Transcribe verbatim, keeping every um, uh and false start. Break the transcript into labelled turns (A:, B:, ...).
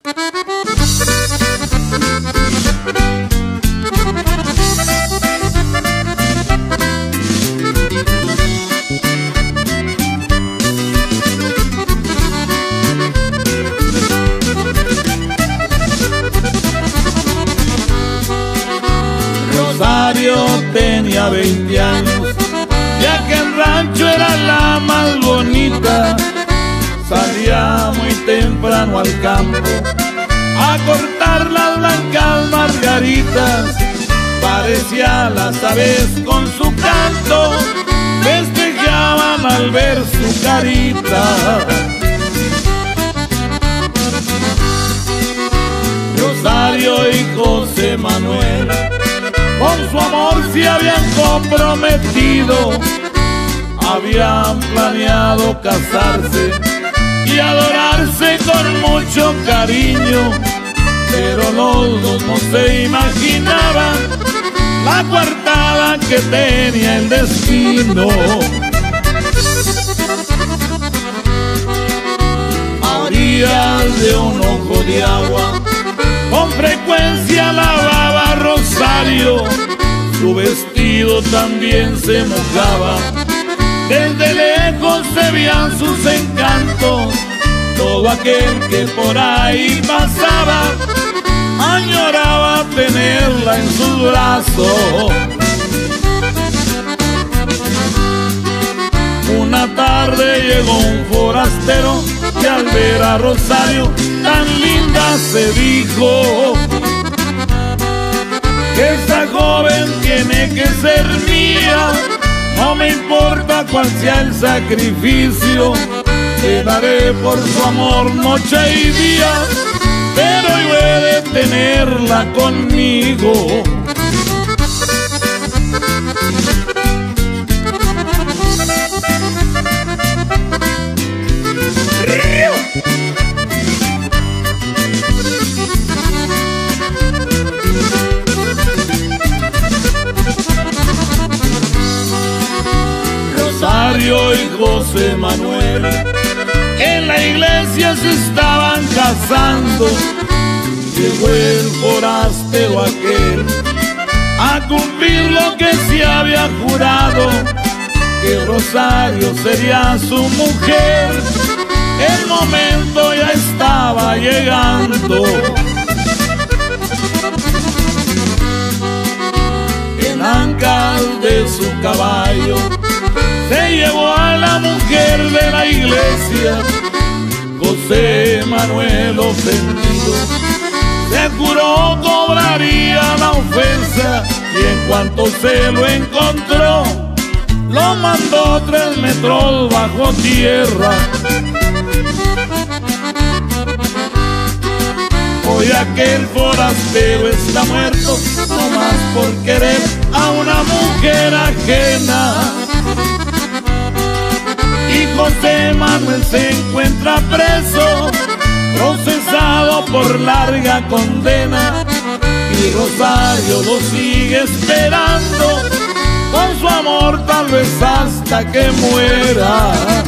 A: Rosario tenía veinte años, ya que el rancho era la más bonita. Salía muy temprano al campo a cortar las blancas margaritas. Parecía las aves con su canto, festejaban al ver su carita. Rosario y José Manuel con su amor se habían comprometido, habían planeado casarse y adorarse con mucho cariño, pero los dos no se imaginaban la coartada que tenía el destino. A orillas de un ojo de agua con frecuencia lavaba Rosario, su vestido también se mojaba, desde lejos se veían sus encantos. Todo aquel que por ahí pasaba añoraba tenerla en sus brazos. Una tarde llegó un forastero que al ver a Rosario tan linda se dijo: que esta joven tiene que ser mía, no me importa cuál sea el sacrificio, te daré por su amor noche y día, pero yo he de tenerla conmigo. Rosario y José Manuel en la iglesia se estaban casando. Llegó el forastero aquel a cumplir lo que se había jurado, que Rosario sería su mujer. El momento ya estaba llegando. En ancas de su caballo se llevó a la mujer de la iglesia. José Manuel ofendido se juró cobraría la ofensa, y en cuanto se lo encontró lo mandó tres metros bajo tierra. Hoy aquel forastero está muerto, no más por querer a una mujer ajena. Y José Manuel se encuentra preso, procesado por larga condena, y Rosario lo sigue esperando con su amor, tal vez hasta que muera.